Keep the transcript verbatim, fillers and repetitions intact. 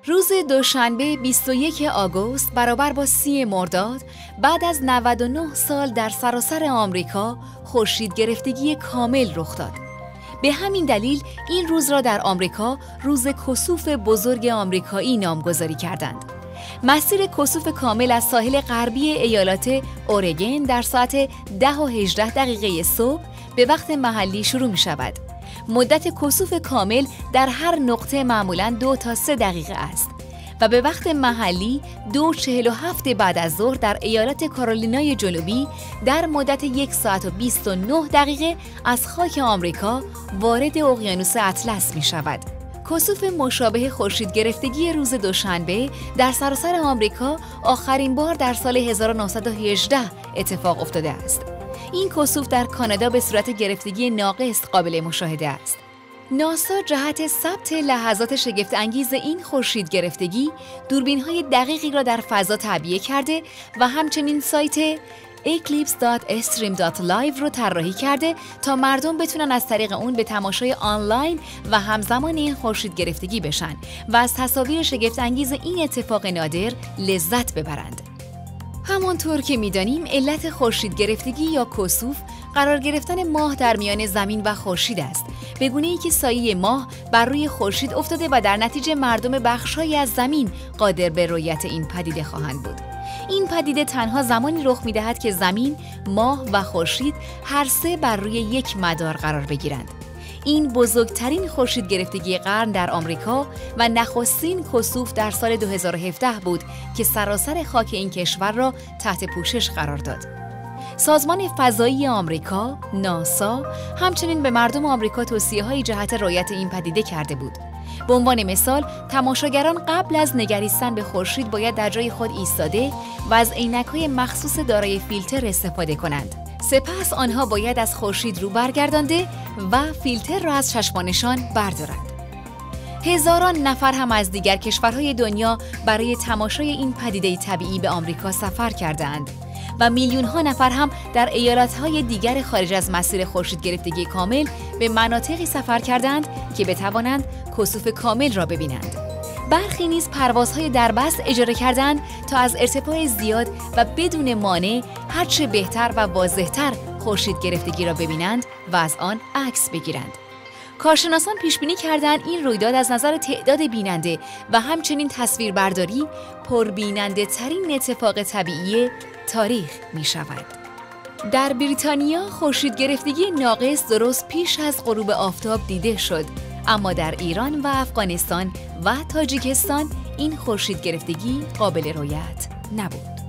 روز دوشنبه بیست و یکم آگوست برابر با سی مرداد بعد از نود و نه سال در سراسر آمریکا خورشید گرفتگی کامل رخ داد. به همین دلیل این روز را در آمریکا روز کسوف بزرگ آمریکایی نامگذاری کردند. مسیر کسوف کامل از ساحل غربی ایالات اورگن در ساعت ده و هجده دقیقه صبح به وقت محلی شروع می شود. مدت کسوف کامل در هر نقطه معمولاً دو تا سه دقیقه است و به وقت محلی دو و چهل و هفت بعد از ظهر در ایالت کارولینای جنوبی در مدت یک ساعت و بیست و نه دقیقه از خاک آمریکا وارد اقیانوس اطلس می شود. کسوف مشابه خورشید گرفتگی روز دوشنبه در سراسر آمریکا آخرین بار در سال هزار و نهصد و هجده اتفاق افتاده است. این کسوف در کانادا به صورت گرفتگی ناقص قابل مشاهده است. ناسا جهت ثبت لحظات شگفت انگیز این خورشید گرفتگی دوربین‌های دقیقی را در فضا تعبیه کرده و همچنین سایت اکلیپس دات استریم دات لایو رو طراحی کرده تا مردم بتونن از طریق اون به تماشای آنلاین و همزمان این خورشید گرفتگی بشن و از تصاویر شگفت انگیز این اتفاق نادر لذت ببرند. همانطور که می‌دانیم علت خورشید گرفتگی یا کسوف قرار گرفتن ماه در میان زمین و خورشید است، به گونه‌ای که سایه ماه بر روی خورشید افتاده و در نتیجه مردم بخش‌هایی از زمین قادر به رؤیت این پدیده خواهند بود. این پدیده تنها زمانی رخ می‌دهد که زمین، ماه و خورشید هر سه بر روی یک مدار قرار بگیرند. این بزرگترین خورشید گرفتگی قرن در آمریکا و نخستین کسوف در سال دو هزار و هفده بود که سراسر خاک این کشور را تحت پوشش قرار داد. سازمان فضایی آمریکا، ناسا، همچنین به مردم آمریکا توصیه‌های جهت رعایت این پدیده کرده بود. به عنوان مثال، تماشاگران قبل از نگریستن به خورشید باید در جای خود ایستاده و از عینک‌های مخصوص دارای فیلتر استفاده کنند. سپس آنها باید از خورشید رو برگردانده و فیلتر را از چشمانشان بردارند. هزاران نفر هم از دیگر کشورهای دنیا برای تماشای این پدیده طبیعی به آمریکا سفر کردند و میلیون ها نفر هم در ایالت‌های دیگر خارج از مسیر خورشید گرفتگی کامل به مناطقی سفر کردند که بتوانند کسوف کامل را ببینند. برخی نیز پروازهای دربست اجاره کردند تا از ارتفاع زیاد و بدون مانع هرچه بهتر و واضح‌تر خورشید گرفتگی را ببینند و از آن عکس بگیرند. کارشناسان پیشبینی کردند این رویداد از نظر تعداد بیننده و همچنین تصویربرداری پربیننده ترین اتفاق طبیعی تاریخ می شود. در بریتانیا خورشید گرفتگی ناقص درست پیش از غروب آفتاب دیده شد، اما در ایران و افغانستان و تاجیکستان این خورشید گرفتگی قابل رؤیت نبود.